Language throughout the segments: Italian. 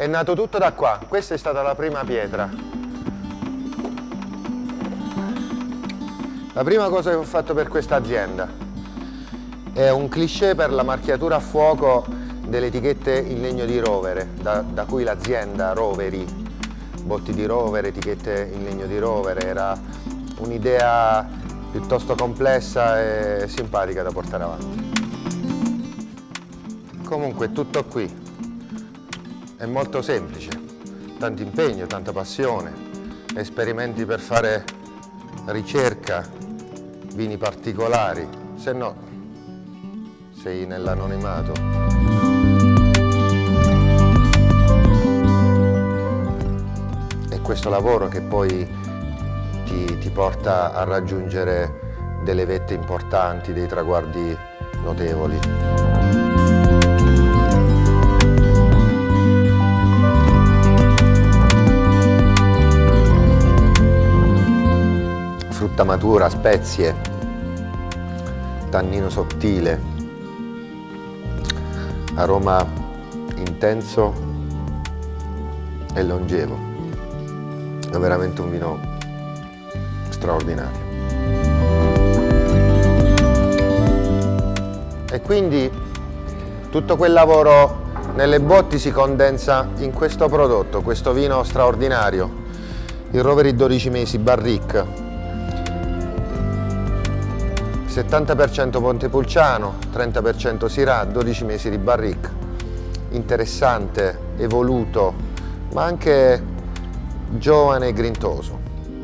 È nato tutto da qua, questa è stata la prima pietra. La prima cosa che ho fatto per questa azienda è un cliché per la marchiatura a fuoco delle etichette in legno di rovere, da cui l'azienda Roveri, botti di rovere, etichette in legno di rovere, era un'idea piuttosto complessa e simpatica da portare avanti. Comunque tutto qui. È molto semplice, tanto impegno, tanta passione, esperimenti per fare ricerca, vini particolari, se no sei nell'anonimato. È questo lavoro che poi ti porta a raggiungere delle vette importanti, dei traguardi notevoli. Frutta matura, spezie, tannino sottile, aroma intenso e longevo. È veramente un vino straordinario. E quindi tutto quel lavoro nelle botti si condensa in questo prodotto, questo vino straordinario, il Roveri 12 mesi Barrique. 70% Montepulciano, 30% Syrah, 12 mesi di Barrique. Interessante, evoluto, ma anche giovane e grintoso.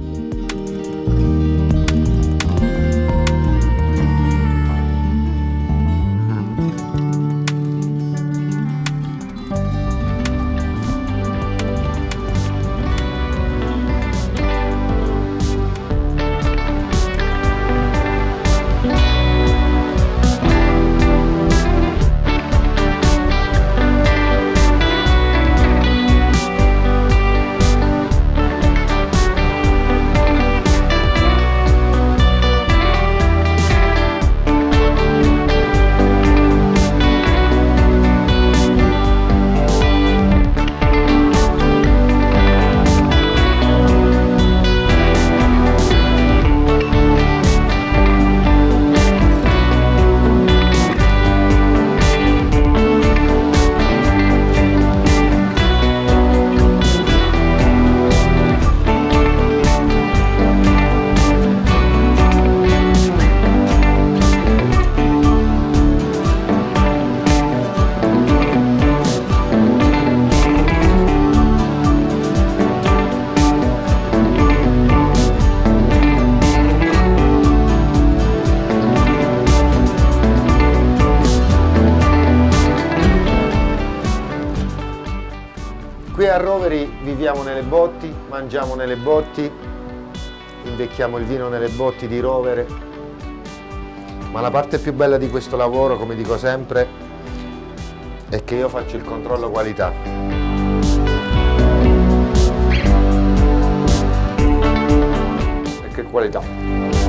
Qui a Roveri viviamo nelle botti, mangiamo nelle botti, invecchiamo il vino nelle botti di rovere, ma la parte più bella di questo lavoro, come dico sempre, è che io faccio il controllo qualità. E che qualità!